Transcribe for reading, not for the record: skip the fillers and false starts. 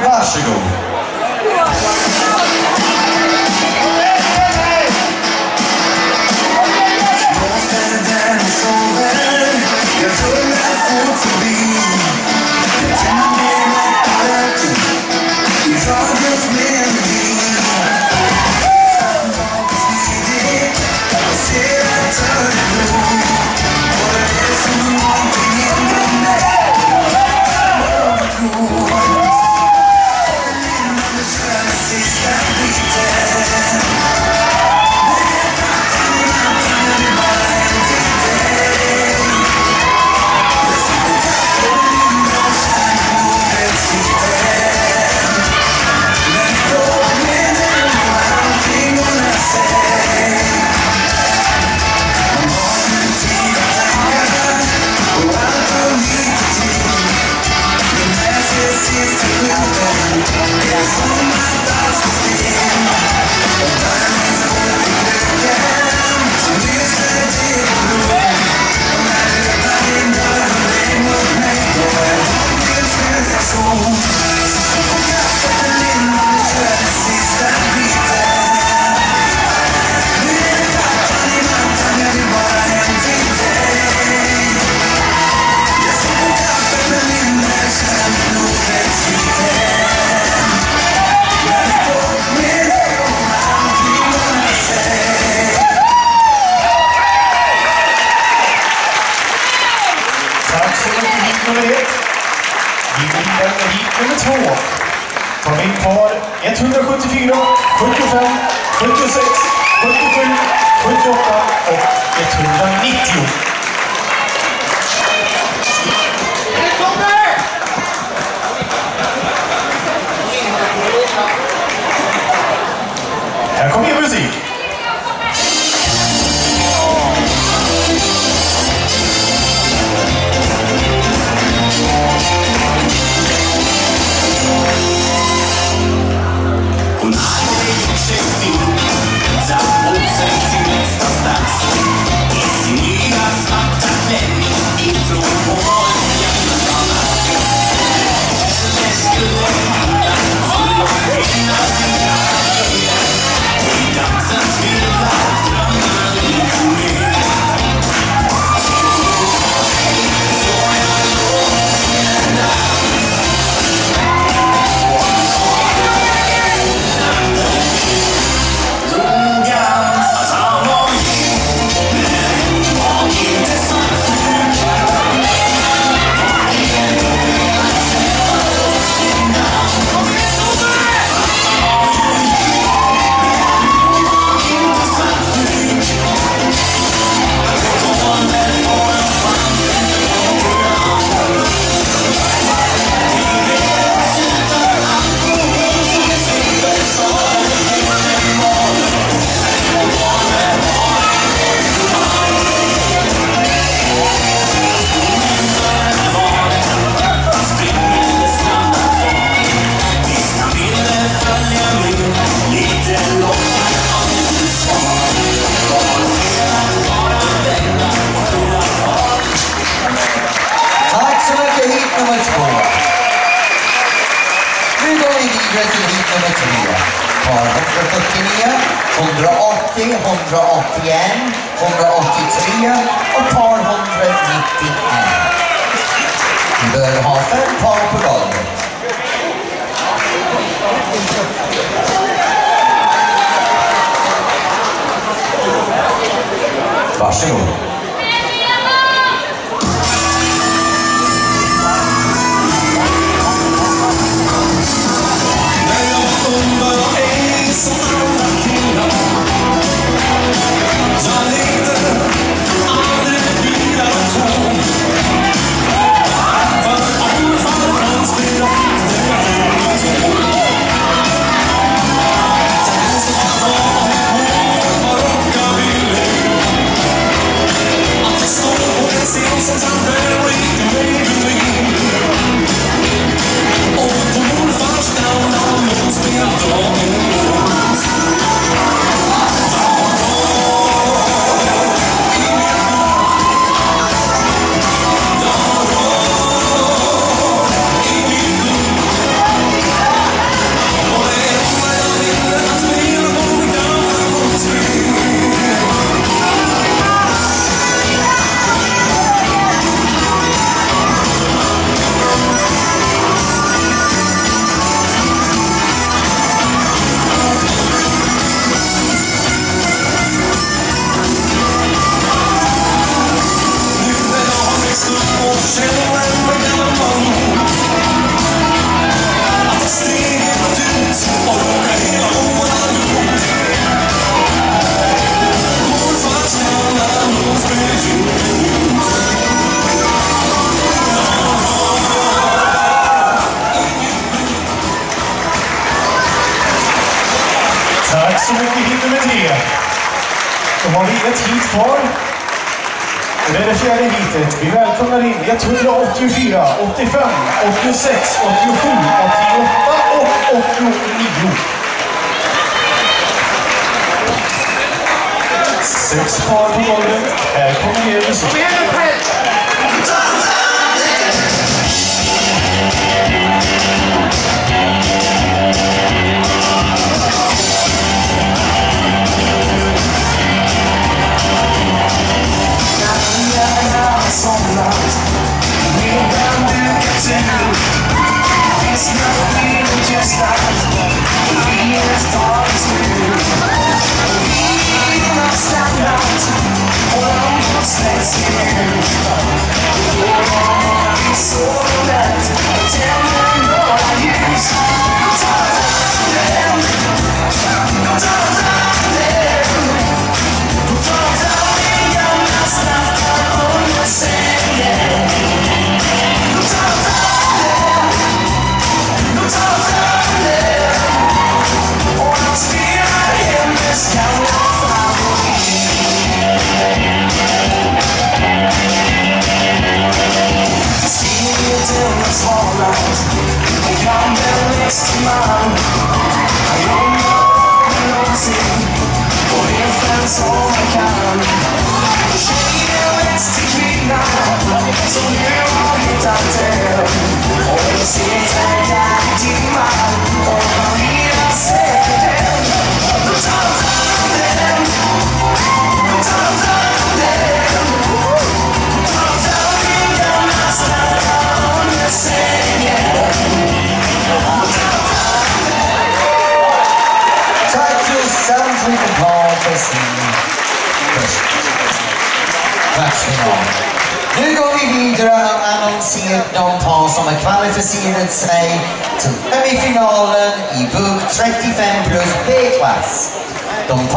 Varsågod. Kom in par 174, 75, 76, 77, 78 och 190. Här kommer musik. Hon hade gjort sig fin, satt på sig sin nästa stans i sin nya svarta klänning ifrån håret jämna. Henne skulle handla, skulle finna sina grejer i dansens vilda drömmar lite mer. Så jag låg till en dans. Nummer 3, par 149, 180, 181, 183 och par 191. Vi bör ha 5 par på golvet. Varsågod. ett hit kvar. Och det är det fjärde hitet. Vi välkomnar in 184, 85, 86, 87, 88 och 89. 6 par på golvet. Här kommer ner musik. Kvartsfinal. Nu går vi vidare och annonserar de par som har kvalificerat sig till semifinalen i Bugg 35 plus B-klass.